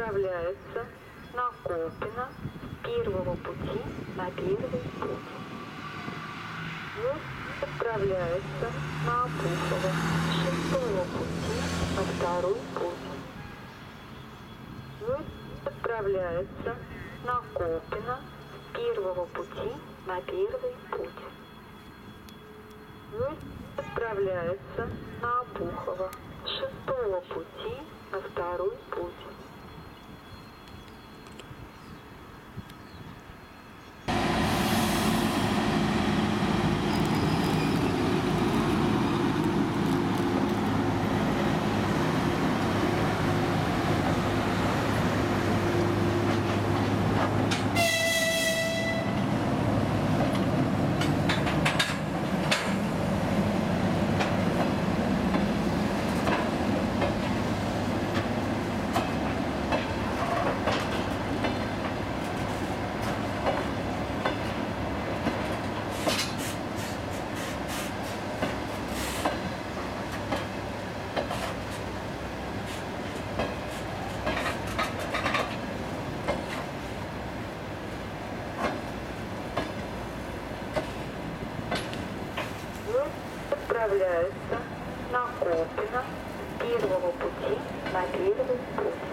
отправляется на Колпино с первого пути на первый путь. Поезд отправляется на Обухово с шестого пути на второй путь. Поезд отправляется на Колпино с первого пути на первый путь. Поезд отправляется на Обухово с шестого пути на второй путь. Отправляется на Колпино с первого пути на первый путь.